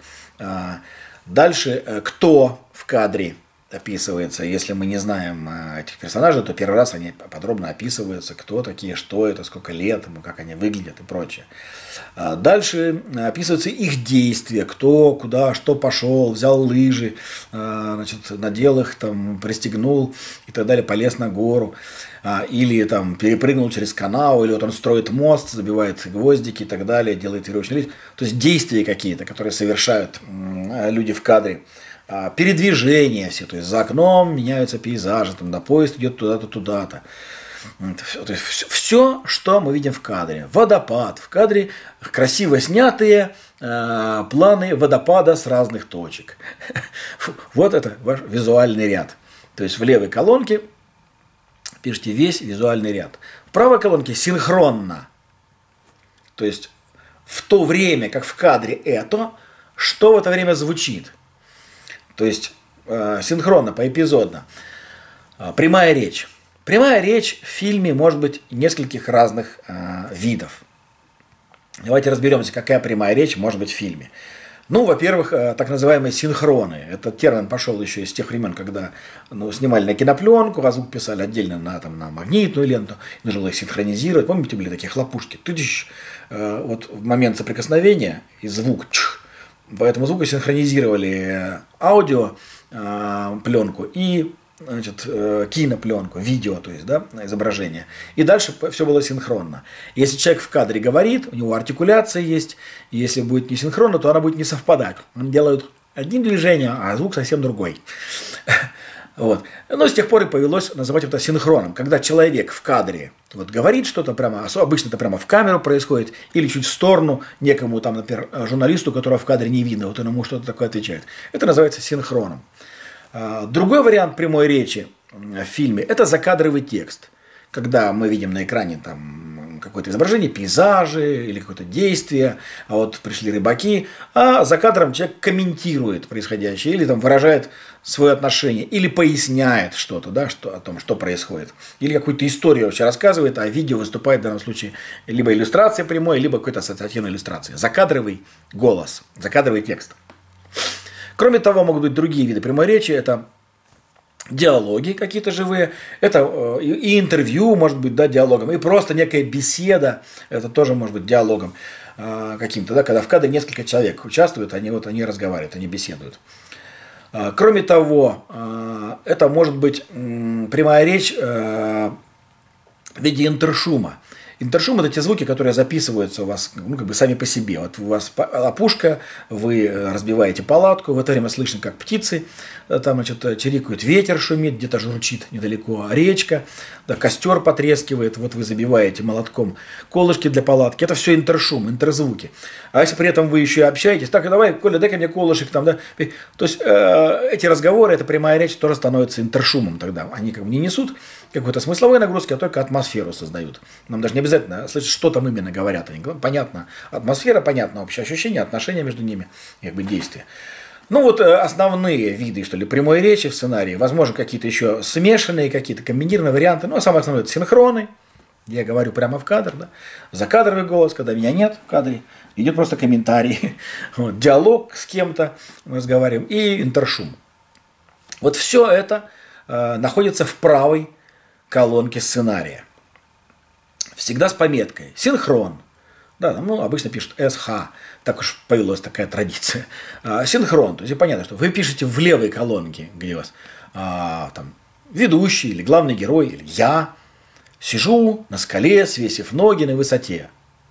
Дальше, кто в кадре описывается. Если мы не знаем этих персонажей, то первый раз они подробно описываются, кто такие, что это, сколько лет, как они выглядят и прочее. Дальше описываются их действия, кто, куда, что пошел, взял лыжи, значит, надел их, там, пристегнул и так далее, полез на гору. Или там перепрыгнул через канал, или вот он строит мост, забивает гвоздики и так далее, делает веревочный лист. То есть действия какие-то, которые совершают люди в кадре. Передвижения все, то есть за окном меняются пейзажи, там, да, поезд идет туда-то, туда-то. То есть все, что мы видим в кадре. Водопад. В кадре красиво снятые планы водопада с разных точек. Вот это ваш визуальный ряд. То есть в левой колонке пишите весь визуальный ряд. В правой колонке синхронно. То есть в то время, как в кадре это, что в это время звучит. То есть синхронно, поэпизодно. Прямая речь. Прямая речь в фильме может быть нескольких разных видов. Давайте разберемся, какая прямая речь может быть в фильме. Ну, во-первых, так называемые синхроны. Этот термин пошел еще из тех времен, когда снимали на кинопленку, а звук писали отдельно на магнитную ленту. Нужно было их синхронизировать. Помните, были такие хлопушки? Вот в момент соприкосновения и звук. По этому звуку синхронизировали аудио пленку и, значит, кинопленку, видео, то есть, да, изображение. И дальше все было синхронно. Если человек в кадре говорит, у него артикуляция есть, и если будет не синхронно, то она будет не совпадать. Он делает одним движением, а звук совсем другой. Вот. Но с тех пор и повелось называть это синхроном. Когда человек в кадре вот говорит что-то прямо, обычно это прямо в камеру происходит, или чуть в сторону некому, там, например, журналисту, которого в кадре не видно, вот он ему что-то такое отвечает. Это называется синхроном. Другой вариант прямой речи в фильме – это закадровый текст. Когда мы видим на экране там какое-то изображение, пейзажи или какое-то действие, а вот пришли рыбаки, а за кадром человек комментирует происходящее или там выражает свое отношение, или поясняет что-то, да, о том, что происходит, или какую-то историю вообще рассказывает, а видео выступает в данном случае либо иллюстрация прямой, либо какой-то ассоциативная иллюстрация. Закадровый голос, закадровый текст. Кроме того, могут быть другие виды прямой речи, это диалоги какие-то живые, это и интервью может быть, да, диалогом, и просто некая беседа, это тоже может быть диалогом каким-то, да, когда в кадре несколько человек участвуют, они разговаривают, они беседуют. Кроме того, это может быть прямая речь в виде интершума. Интершум – это те звуки, которые записываются у вас как бы сами по себе. Вот у вас опушка, вы разбиваете палатку, в это время слышно, как птицы там, значит, чирикают, ветер шумит, где-то журчит недалеко речка, да, костер потрескивает, вот вы забиваете молотком колышки для палатки. Это все интершум, интерзвуки. А если при этом вы еще и общаетесь, так, давай, Коля, дай-ка мне колышек, там, да. То есть эти разговоры, эта прямая речь тоже становится интершумом тогда. Они как бы не несут какой-то смысловой нагрузки, а только атмосферу создают. Нам даже не обязательно слышать, что там именно говорят. Понятно атмосфера, понятно общее ощущение, отношения между ними, как бы действия. Ну вот основные виды, что ли, прямой речи в сценарии. Возможно, какие-то еще смешанные, какие-то комбинированные варианты. Ну, а самое основное – это синхроны. Я говорю прямо в кадр, да. Закадровый голос, когда меня нет в кадре, идет просто комментарий. Вот, диалог с кем-то мы разговариваем. И интершум. Вот все это находится в правой колонке сценария. Всегда с пометкой «синхрон». Да, ну, обычно пишут «СХ». Так уж появилась такая традиция. Синхрон. То есть понятно, что вы пишете в левой колонке, где у вас там, ведущий или главный герой, или я сижу на скале, свесив ноги на высоте.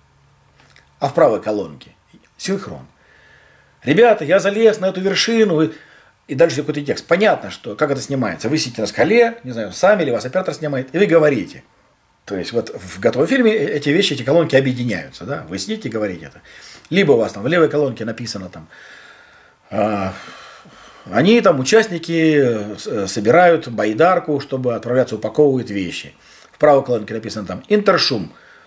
А в правой колонке синхрон. Ребята, я залез на эту вершину. И дальше какой-то текст. Понятно, что как это снимается. Вы сидите на скале, не знаю, сами или вас оператор снимает, и вы говорите. То есть вот в готовом фильме эти вещи, эти колонки объединяются. Да? Вы сидите и говорите это. Либо у вас там в левой колонке написано там, они там, участники, собирают байдарку, чтобы отправляться, упаковывают вещи. В правой колонке написано там интершум.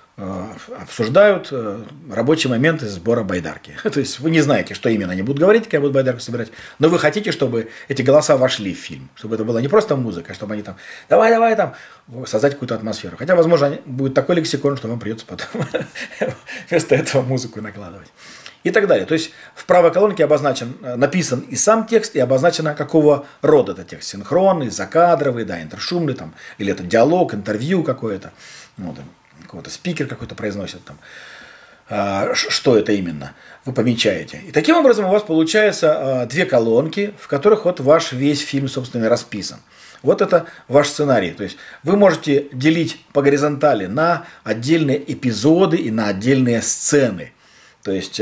Обсуждают рабочие моменты сбора байдарки. То есть вы не знаете, что именно они будут говорить, когда будут байдарку собирать, но вы хотите, чтобы эти голоса вошли в фильм, чтобы это была не просто музыка, а чтобы они там давай там создать какую-то атмосферу. Хотя, возможно, будет такой лексикон, что вам придется потом вместо этого музыку накладывать. И так далее. То есть в правой колонке написан и сам текст, и обозначено, какого рода это текст. Синхронный, закадровый, да, интершумный, там, или это диалог, интервью какое-то. Вот, какой-то спикер какой-то произносит там, что это именно, вы помечаете. И таким образом у вас получается две колонки, в которых вот ваш весь фильм, собственно, расписан. Вот это ваш сценарий. То есть вы можете делить по горизонтали на отдельные эпизоды и на отдельные сцены. То есть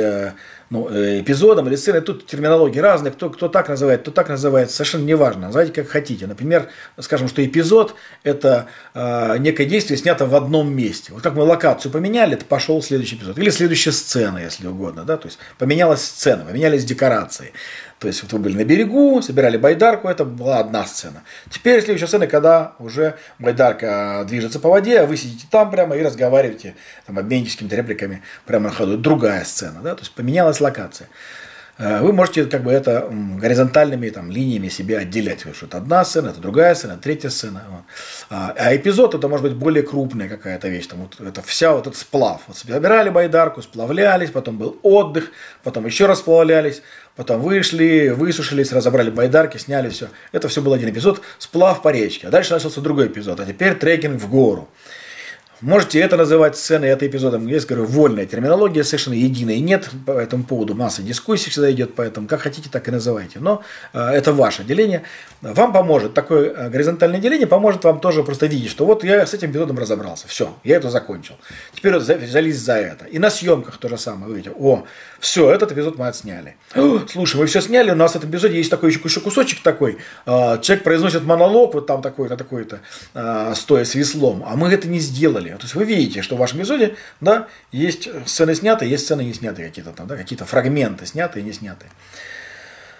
эпизодом или сценой, тут терминологии разные, кто так называет, кто так называет, совершенно неважно, называйте как хотите. Например, скажем, что эпизод – это некое действие, снято в одном месте. Вот как мы локацию поменяли, это пошел следующий эпизод. Или следующая сцена, если угодно. Да? То есть поменялась сцена, поменялись декорации. То есть вот вы были на берегу, собирали байдарку, это была одна сцена. Теперь следующая сцена, когда уже байдарка движется по воде, а вы сидите там прямо и разговариваете, там, обмениваетесь какими-то репликами прямо на ходу. Другая сцена, да? То есть поменялась локация. Вы можете как бы это горизонтальными там, линиями себе отделять. Что это одна сцена, это другая сцена, третья сцена. Вот. А эпизод это может быть более крупная какая-то вещь. Там, вот, это вся вот этот сплав. Вот собирали байдарку, сплавлялись, потом был отдых, потом еще раз сплавлялись, потом вышли, высушились, разобрали байдарки, сняли все. Это все был один эпизод, сплав по речке. А дальше начался другой эпизод. А теперь трекинг в гору. Можете это называть сценой, это эпизодом. Я говорю, вольная терминология, совершенно единой нет. По этому поводу масса дискуссий всегда идет, поэтому как хотите, так и называйте. Но это ваше деление. Вам поможет, такое горизонтальное деление поможет вам тоже просто видеть, что вот я с этим эпизодом разобрался. Все, я это закончил. Теперь вот взялись за это. И на съемках то же самое. Вы видите, все, этот эпизод мы отсняли. Слушай, мы все сняли, у нас в этом эпизоде есть такой еще кусочек такой. Человек произносит монолог, вот там такой-то, такой-то, стоя с веслом. А мы это не сделали. То есть вы видите, что в вашем эпизоде, да, есть сцены снятые, есть сцены не снятые какие-то там, да, какие-то фрагменты снятые и не снятые.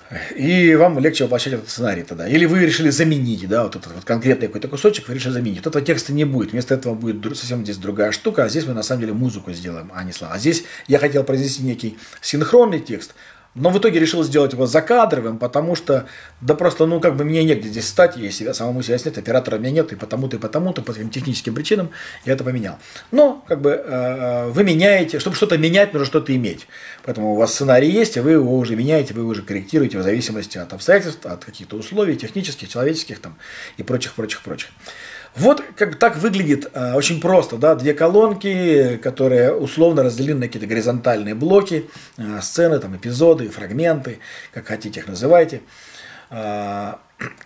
И вам легче воплощать этот сценарий тогда. Или вы решили заменить, да, вот этот вот конкретный какой-то кусочек, вы решили заменить. Вот этого текста не будет. Вместо этого будет совсем здесь другая штука, а здесь мы на самом деле музыку сделаем, а не слова. А здесь я хотел произнести некий синхронный текст, но в итоге решил сделать его закадровым, потому что, да просто, ну, как бы мне негде здесь стать, если самому себя снять, оператора у меня нет, и потому-то, по таким техническим причинам я это поменял. Но, как бы, вы меняете, чтобы что-то менять, нужно что-то иметь. Поэтому у вас сценарий есть, и вы его уже меняете, вы его уже корректируете в зависимости от обстоятельств, от каких-то условий технических, человеческих там, и прочих. Вот как так выглядит очень просто, да, две колонки, которые условно разделены на какие-то горизонтальные блоки, сцены, там, эпизоды, фрагменты, как хотите их называйте. А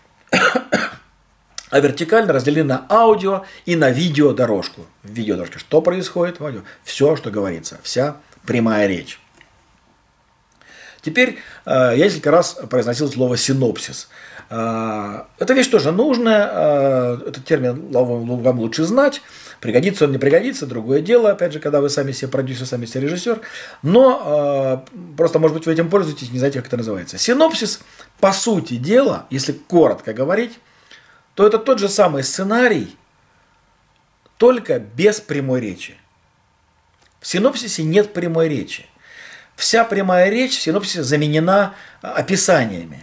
вертикально разделены на аудио и на видеодорожку. В видеодорожке что происходит? В аудио. Все, что говорится, вся прямая речь. Теперь я несколько раз произносил слово синопсис. Эта вещь тоже нужная, этот термин вам лучше знать, пригодится он, не пригодится, другое дело, опять же, когда вы сами себе продюсер, сами себе режиссер, но просто, может быть, вы этим пользуетесь, не знаете, как это называется. Синопсис, по сути дела, если коротко говорить, то это тот же самый сценарий, только без прямой речи. В синопсисе нет прямой речи. Вся прямая речь в синопсисе заменена описаниями.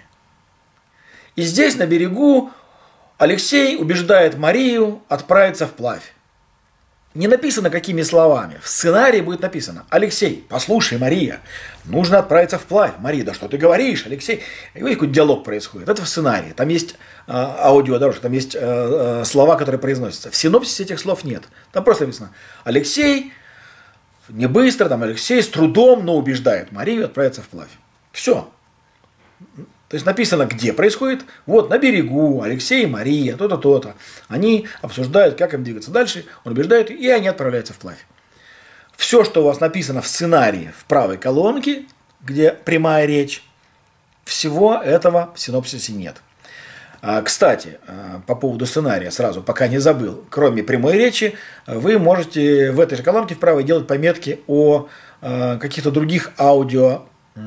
И здесь, на берегу, Алексей убеждает Марию отправиться вплавь. Не написано, какими словами. В сценарии будет написано: Алексей, послушай, Мария, нужно отправиться вплавь. Мария, да что ты говоришь, Алексей? И какой диалог происходит. Это в сценарии. Там есть аудиодорожка, там есть слова, которые произносятся. В синопсисе этих слов нет. Там просто написано: Алексей, не быстро, там Алексей с трудом, но убеждает Марию отправиться вплавь. Все. То есть написано, где происходит. Вот на берегу Алексей и Мария, то-то, то-то. Они обсуждают, как им двигаться дальше. Он убеждает, и они отправляются вплавь. Все, что у вас написано в сценарии в правой колонке, где прямая речь, всего этого в синопсисе нет. Кстати, по поводу сценария сразу, пока не забыл, кроме прямой речи, вы можете в этой же колонке в правой делать пометки о каких-то других аудио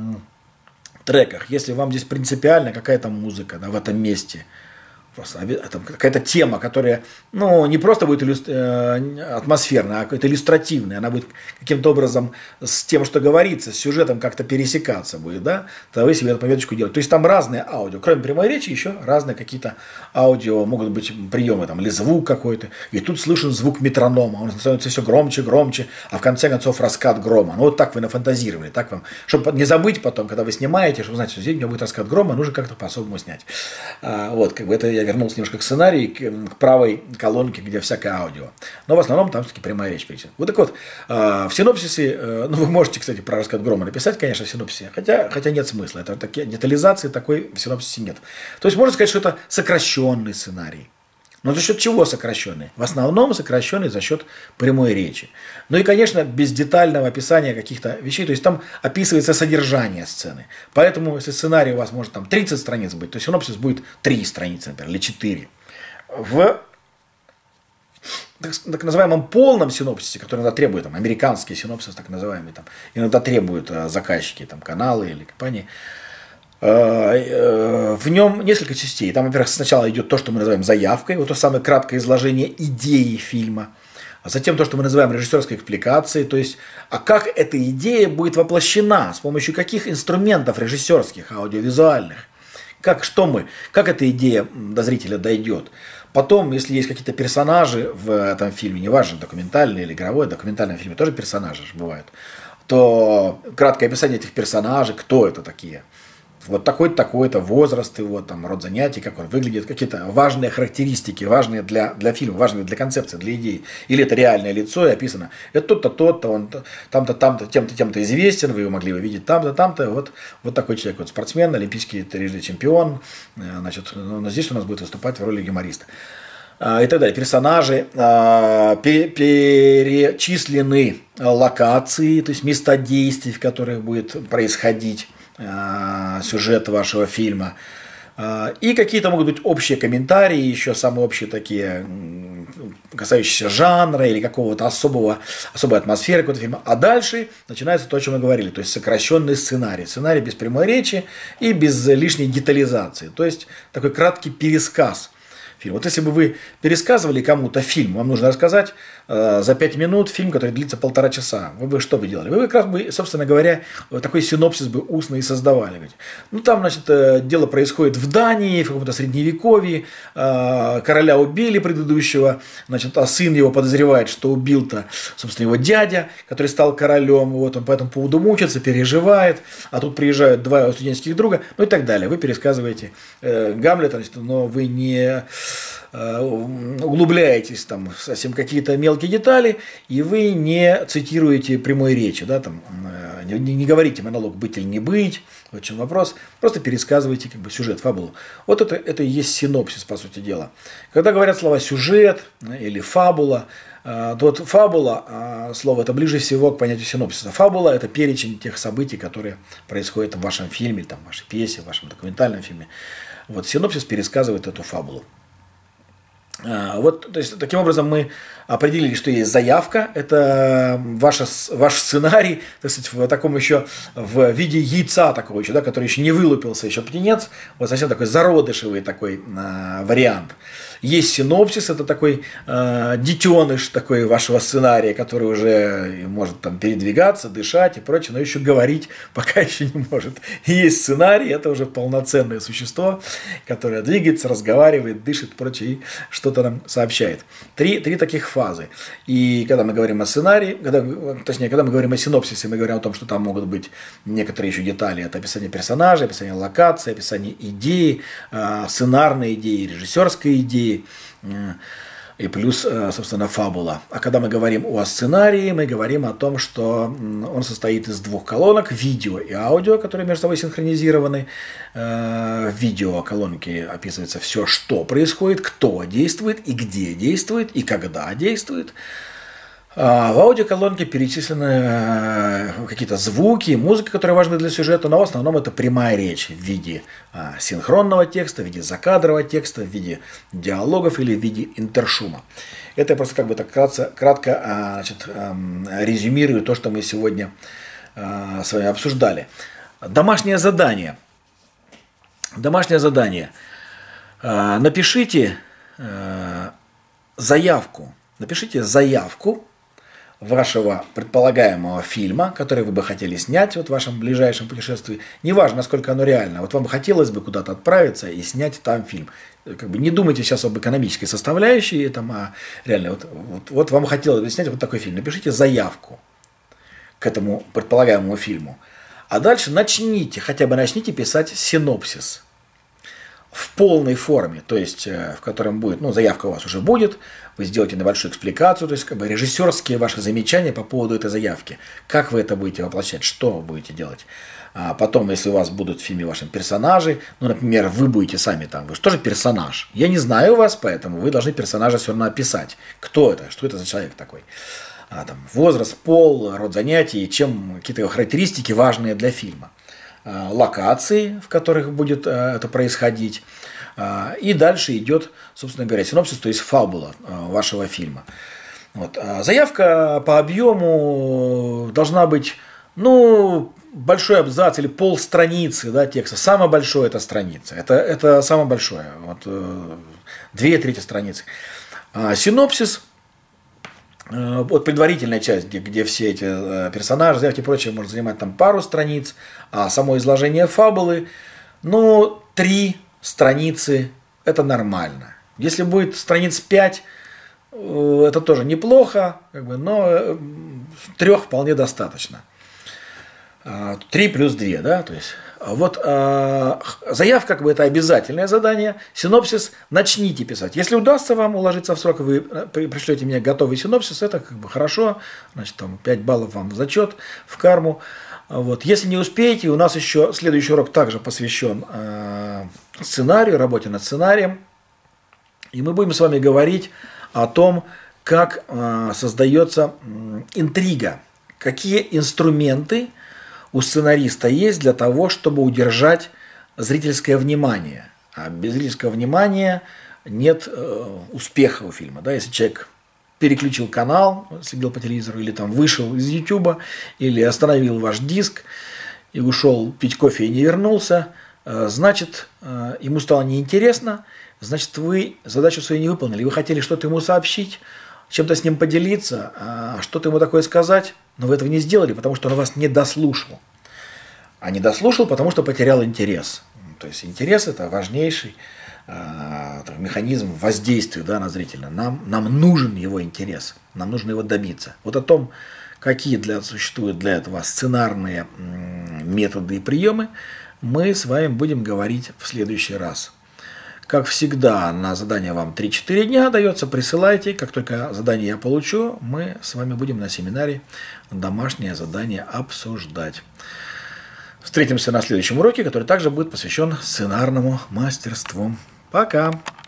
треках, если вам здесь принципиально какая-то музыка, да, в этом месте, просто какая-то тема, которая, ну, не просто будет атмосферная, а какая-то иллюстративная, она будет каким-то образом с тем, что говорится, с сюжетом как-то пересекаться будет, да, то вы себе эту пометочку делаете. То есть там разные аудио, кроме прямой речи, еще разные какие-то аудио, могут быть приемы, там, или звук какой-то, и тут слышен звук метронома, он становится все громче, а в конце концов раскат грома. Ну, вот так вы нафантазировали, так вам, чтобы не забыть потом, когда вы снимаете, чтобы знать, что здесь у меня будет раскат грома, нужно как-то по-особому снять. Вот, как бы это я вернулся немножко к сценарию, к правой колонке, где всякое аудио. Но в основном там все-таки прямая речь. Вот так вот, в синопсисе, ну, вы можете, кстати, про раскат грома написать, конечно, в синопсисе, хотя нет смысла. Это такие детализации такой в синопсисе нет. То есть можно сказать, что это сокращенный сценарий. Но за счет чего сокращенный? В основном сокращенный за счет прямой речи. Ну и, конечно, без детального описания каких-то вещей. То есть там описывается содержание сцены. Поэтому, если сценарий у вас может там 30 страниц быть, то синопсис будет 3 страницы, например, или 4. В так называемом полном синопсисе, который иногда требует, там, американский синопсис, так называемый, там, иногда требуют заказчики, там, каналы или компании, в нем несколько частей. Там, во-первых, сначала идет то, что мы называем заявкой, вот то самое краткое изложение идеи фильма, а затем то, что мы называем режиссерской экспликацией, то есть, а как эта идея будет воплощена, с помощью каких инструментов режиссерских, аудиовизуальных, как эта идея до зрителя дойдет. Потом, если есть какие-то персонажи в этом фильме, неважно, документальный или игровой, в документальном фильме тоже персонажи же бывают, то краткое описание этих персонажей, кто это такие. Вот такой-то, такой-то возраст его, там, род занятий, как он выглядит, какие-то важные характеристики, важные для фильма, важные для концепции, для идеи. Или это реальное лицо, и описано, это тот-то, тот-то, он там-то, там-то, тем-то, тем-то известен, вы его могли увидеть там-то, там-то. Вот такой человек, вот спортсмен, олимпийский трижды чемпион, значит, но здесь у нас будет выступать в роли юмориста. И так далее. Персонажи, перечислены локации, то есть места действий, в которых будет происходить сюжет вашего фильма. И какие-то могут быть общие комментарии, еще самые общие такие касающиеся жанра или какого-то особой атмосферы какого-то фильма. А дальше начинается то, о чем мы говорили, то есть сокращенный сценарий. Сценарий без прямой речи и без лишней детализации. То есть такой краткий пересказ фильма. Вот если бы вы пересказывали кому-то фильм, вам нужно рассказать за 5 минут фильм, который длится 1,5 часа. Вы бы что бы делали? Вы как раз бы, собственно говоря, такой синопсис бы устно и создавали. Ну, там, значит, дело происходит в Дании, в каком-то средневековье, короля убили предыдущего, значит, а сын его подозревает, что убил-то, собственно, его дядя, который стал королем, вот он по этому поводу мучается, переживает, а тут приезжают 2 студенческих друга, ну и так далее. Вы пересказываете Гамлета, значит, но вы не углубляетесь там в совсем какие-то мелкие детали, и вы не цитируете прямой речи, да, там, не говорите монолог «быть или не быть», вот в чем вопрос, просто пересказываете как бы сюжет, фабулу. Вот это и есть синопсис, по сути дела. Когда говорят слова «сюжет» или «фабула», то вот фабула, слово это ближе всего к понятию синопсиса. Фабула – это перечень тех событий, которые происходят в вашем фильме, там, в вашей пьесе, в вашем документальном фильме. Вот синопсис пересказывает эту фабулу. Вот, то есть, таким образом мы определили, что есть заявка, это ваш сценарий, так сказать, в таком еще в виде яйца такого еще, да, который еще не вылупился, еще птенец, вот совсем такой зародышевый такой вариант. Есть синопсис, это такой детеныш такой вашего сценария, который уже может там передвигаться, дышать и прочее, но еще говорить пока еще не может. И есть сценарий, это уже полноценное существо, которое двигается, разговаривает, дышит и прочее, и что-то нам сообщает. Три таких фазы. И когда мы говорим о сценарии, когда мы говорим о синопсисе, мы говорим о том, что там могут быть некоторые еще детали. Это описание персонажей, описание локации, описание идеи, сценарной идеи, режиссерской идеи. И плюс, собственно, фабула. А когда мы говорим о сценарии, мы говорим о том, что он состоит из 2 колонок, видео и аудио, которые между собой синхронизированы. В видеоколонке описывается все, что происходит, кто действует, и где действует, и когда действует. А в аудиоколонке перечислены какие-то звуки, музыка, которые важны для сюжета, но в основном это прямая речь в виде синхронного текста, в виде закадрового текста, в виде диалогов или в виде интершума. Это я просто как бы так кратко значит, резюмирую то, что мы сегодня с вами обсуждали. Домашнее задание. Домашнее задание. Напишите заявку. Напишите заявку вашего предполагаемого фильма, который вы бы хотели снять вот в вашем ближайшем путешествии. Неважно, насколько оно реально. Вот вам хотелось бы куда-то отправиться и снять там фильм. Как бы не думайте сейчас об экономической составляющей, там, а реально, вот вам хотелось бы снять вот такой фильм. Напишите заявку к этому предполагаемому фильму. А дальше хотя бы начните писать синопсис в полной форме, то есть в котором будет, заявка у вас уже будет, вы сделаете небольшую экспликацию, то есть как бы режиссерские ваши замечания по поводу этой заявки, как вы это будете воплощать, что вы будете делать. А потом, если у вас будут в фильме ваши персонажи, например, вы будете сами там, вы же тоже персонаж, я не знаю вас, поэтому вы должны персонажа все равно описать, кто это, что это за человек такой. Там, возраст, пол, род занятий, какие-то его характеристики важные для фильма. Локации, в которых будет это происходить. И дальше идет, собственно говоря, синопсис, то есть фабула вашего фильма. Вот. Заявка по объему должна быть, большой абзац или полстраницы, да, текста. Самое большое это страница. Это самое большое. Вот, 2/3 страницы. Синопсис. Вот предварительная часть, где все эти персонажи, заявки и прочее, может занимать там пару страниц, а само изложение фабулы, 3 страницы – это нормально. Если будет страниц 5, это тоже неплохо, но 3 вполне достаточно. 3 плюс 2, да, то есть. Вот заявка это обязательное задание, синопсис начните писать. Если удастся вам уложиться в срок, вы пришлете мне готовый синопсис, это хорошо, значит, там 5 баллов вам в зачет, в карму. Вот. Если не успеете, у нас еще следующий урок также посвящен сценарию, работе над сценарием, и мы будем с вами говорить о том, как создается интрига, какие инструменты у сценариста есть для того, чтобы удержать зрительское внимание. А без зрительского внимания нет успеха у фильма. Да? Если человек переключил канал, следил по телевизору, или там вышел из YouTube, или остановил ваш диск и ушел пить кофе и не вернулся, значит, ему стало неинтересно, значит, вы задачу свою не выполнили. Вы хотели что-то ему сообщить, чем-то с ним поделиться, что-то ему такое сказать, но вы этого не сделали, потому что он вас не дослушал. А не дослушал, потому что потерял интерес. То есть интерес – это важнейший механизм воздействия, да, на зрителя. Нам нужен его интерес, нам нужно его добиться. Вот о том, какие существуют для этого сценарные методы и приемы, мы с вами будем говорить в следующий раз. Как всегда, на задание вам 3-4 дня дается, присылайте. Как только задание я получу, мы с вами будем на семинаре домашнее задание обсуждать. Встретимся на следующем уроке, который также будет посвящен сценарному мастерству. Пока!